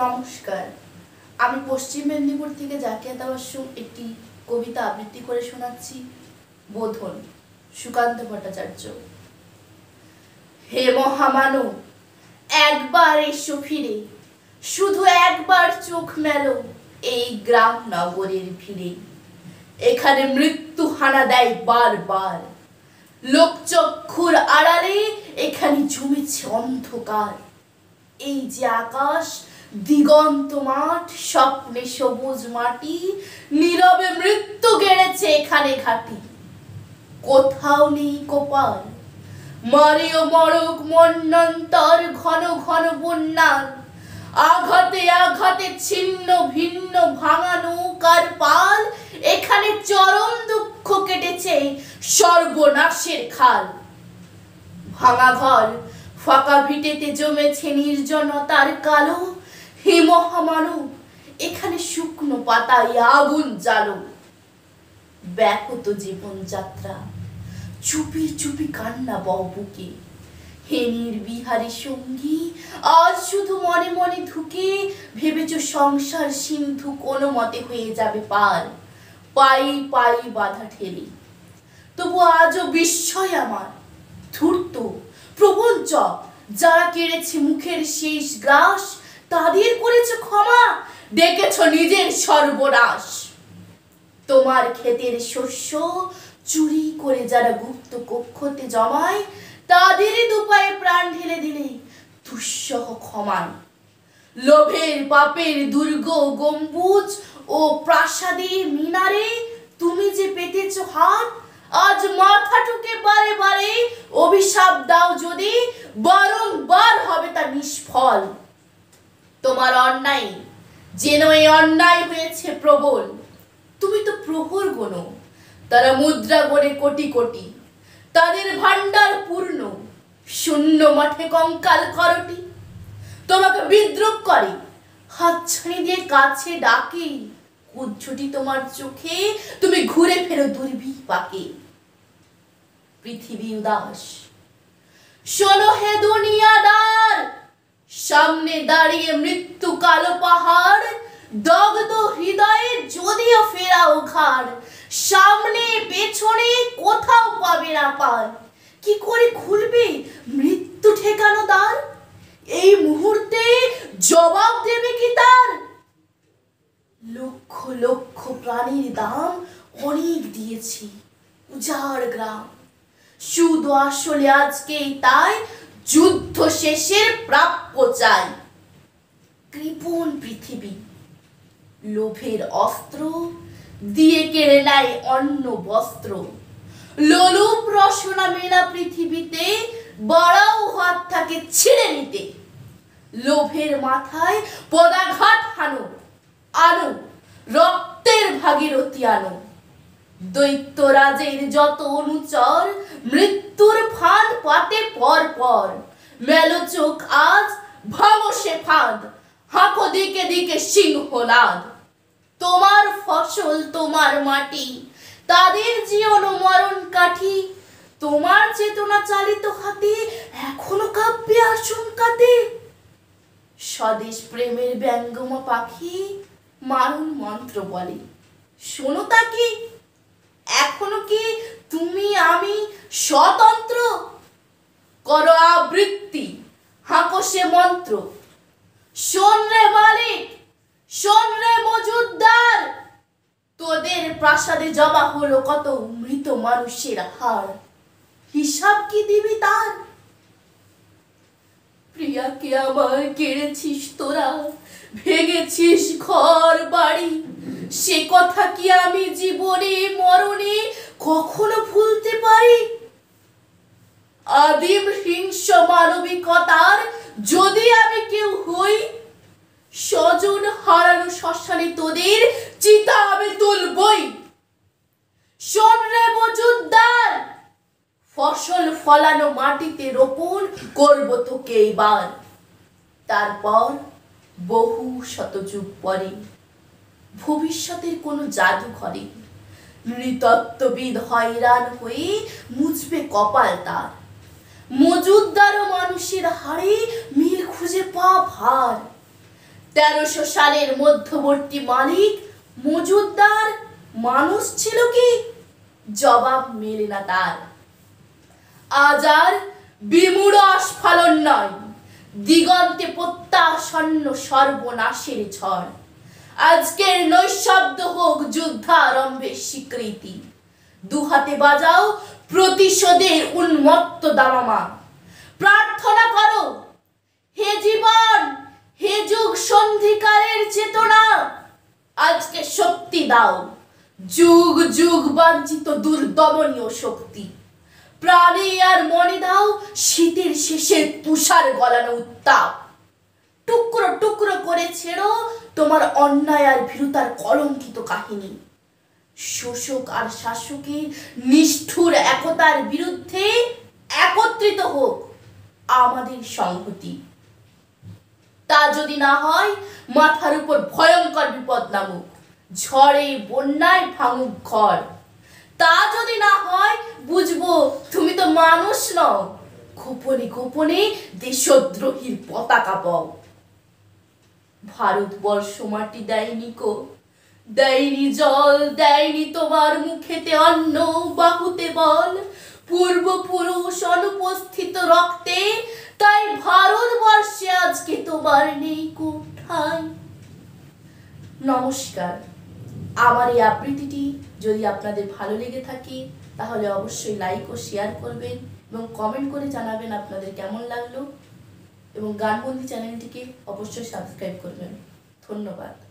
নমস্কার, আমি পশ্চিম মেদিনীপুর থেকে জাকিয়াত আবাসুম একটি কবিতা আবৃত্তি করে শোনাচ্ছি। বোধন, সুকান্ত ভট্টাচার্য। হে মহামানব, একবার এসো ফিরে, শুধু একবার চোখ মেলো এই গ্রাম নগরের ভিড়ে। এখানে মৃত্যু হানা দেয় বারবার, লোকচক্ষুর আড়ালে এখানে জমেছে অন্ধকার। এই যে আকাশ, দিগন্ত মাঠ, স্বপ্নে সবুজ মাটি, নীরবে মৃত্যু গেড়েছে এখানে ঘাটি। কোথাও নেই কোপাল, মারেও মরক মন্বন্তর, ঘন ঘন বন্যার আঘাতে আঘাতে ছিন্ন ভিন্ন ভাঙা নৌকার পাল। এখানে চরম দুঃখ কেটেছে সর্বনাশের খাল। ভাঙা ঘর, ফাঁকা ভিটেতে জমেছে নির্জনতার কালো। হে মহামানব, এখানে শুকনো পাতায় আগুন জ্বালো। ব্যাহত জীবনযাত্রা, চুপি চুপি কান্না বুকে। হে নির্বিহারী সঙ্গী, আজ শুধু মনে মনে ধুকে ভেবেছ সংসার সিন্ধু কোনো মতে হয়ে যাবে পার। পাই পাই বাধা ঠেলে, তবু আজও বিস্ময় আমার। ধূর্ত প্রবঞ্চক যারা কেড়েছে মুখের শেষ গ্রাস, তাদের করেছ ক্ষমা, ডেকেছ নিজের সর্বনাশ। তোমার ক্ষেতের শস্য চুরি করে যারা গুপ্ত কক্ষতে জমায়, তাদেরই দুপায়ে প্রাণ ঢেলে দিলে দুঃসহ ক্ষমায়। লোভের পাপের দুর্গ গম্বুজ ও প্রাসাদে মিনারে তুমি যে পেতেছ হাত, আজ মাথা ঠুকে বারে বারে অভিশাপ দাও যদি, বারংবার হবে তা নিষ্ফল। তোমার অন্যায় যেন এই অন্যায় হয়েছে প্রবল। তুমি তো প্রহর গোনো, তারা মুদ্রা গড়ে কোটি কোটি, তাদের ভান্ডার পূর্ণ, শূন্য মাঠে কঙ্কাল করটি। তোমাকে বিদ্রুপ করে, হাতছানি দিয়ে কাছে ডাকে, কুজ্ঝটি তোমার চোখে, তুমি ঘুরে ফেরো দুর্বিপাকে। পৃথিবী উদাস, শোনো হে দুনিয়াদার, সামনে দাঁড়িয়ে মৃত্যু কালো পাহাড়। দগ্ধ হৃদয়ে যদিও ফেরাও ঘাড়, সামনে পেছনে কোথাও পাবে না পার। কি করে খুলবে মৃত্যু ঠেকানো দ্বার? এই মুহূর্তে জবাব দেবে কি তার? লক্ষ লক্ষ প্রাণীর দাম অনেক দিয়েছি উজাড় গ্রাম, শুধু আসলে আজকেই তাই যুদ্ধ শেষের প্রাপ্য চাই। কৃপণ পৃথিবী, লোভের অস্ত্র দিয়ে কেড়ে নেয় অন্ন বস্ত্র। লোলুপ রসনা মেলা পৃথিবীতে, বাড়াও হাত থাকে ছিঁড়ে নিতে। লোভের মাথায় পদাঘাত হানো, আনো রক্তের ভাগীরথী আনো। দৈত্যরাজের যত অনুচর, মৃত্যুর ফাঁদ পাতে পর পর। মেলো চোখ আজ, ভাঙো সে ফাঁদ, হাঁকো দিকে দিকে সিংহনাদ। তোমার ফসল তোমার মাটি, তাদের জীবন মরণ কাঠি। তোমার চেতনা চালিত হাতে এখনো কাব্যে আশঙ্কাতে। স্বদেশ প্রেমের ব্যঙ্গমা পাখি মারণ মন্ত্র বলে, শোনো তা কি? এখনো কি তুমি আমি স্বতন্ত্র? করো আবৃত্তি, হাঁকো সে মন্ত্র। শোন রে মালিক, শোন রে মজুদ্দার, তোদের প্রাসাদে জমা হলো কত মৃত মানুষের হাড়, হিসাব কি দিবি তার? প্রিয়াকে আমার কেড়েছিস তোরা, ভেঙেছিস ঘর বাড়ি, সে কথা কি আমি জীবনে মরণে কখনো ভুলতে পারি? আদিম হিংস্র মানবিকতার যদি আমি কেউ হই, স্বজন হারানো শ্মশানে তোদের চিতা আমি তুলবই। শোন রে মজুদ্দার, ফসল ফলানো মাটিতে রোপণ করব তোকে এইবার। তারপর বহু শতযুগ পরে ভবিষ্যতের কোনো জাদুঘরে নৃতত্ত্ববিদ হয়রান হয়ে মুছবে কপাল তার। মজুদ্দার ও মানুষের হাড়ে মিল খুঁজে পা ভার। 1300 সালের মধ্যবর্তী মালিক মজুমদার মানুষ ছিল কি? জবাব মেলে না তার। আজ আর বিমূঢ় আস্ফালন নয়, দিগন্তে প্রত্যাসন্ন সর্বনাশের ঝড়। আজকের নৈশব্দ হোক যুদ্ধারম্ভের স্বীকৃতি। দুহাতে বাজাও প্রতিশোধের উন্মত্ত দামামা। প্রার্থনা করো, হে জীবন, হে যুগ সন্ধিকারের চেতনা, আজকে শক্তি দাও, যুগ যুগ বাঞ্ছিত দুর্দমনীয় শক্তি। প্রাণে আর মনে দাও শীতের শেষে তুষার গলানো উত্তাপ। টুকরো টুকরো করে ছেড়ো তোমার অন্যায় আর ভীরুতার কলঙ্কিত কাহিনী। শোষক আর শাসকের নিষ্ঠুর একতার বিরুদ্ধে একত্রিত হোক আমাদের সংহতি। তা যদি না হয়, মাথার উপর ভয়ঙ্কর বিপদ নামুক, ঝড়ে বন্যায় ভাঙুক ঘর। তা যদি না হয়, বুঝবো তুমি তো মানুষ নও, গোপনে গোপনে দেশদ্রোহীর পতাকা পাও। ভারতবর্ষ মাটি দেয়নি কো, দেয়নি জল, দেয়নি তোমার মুখেতে অন্ন, বাহুতে বল, পূর্বপুরুষ অনুপস্থিত রক্তে, তাই ভারতবর্ষে আজকে তোমার নেই কোথায়। নমস্কার। আমার এই আবৃত্তিটি যদি আপনাদের ভালো লেগে থাকে তাহলে অবশ্যই লাইক ও শেয়ার করবেন এবং কমেন্ট করে জানাবেন আপনাদের কেমন লাগলো, এবং গানবন্দি চ্যানেলটিকে অবশ্যই সাবস্ক্রাইব করবেন। ধন্যবাদ।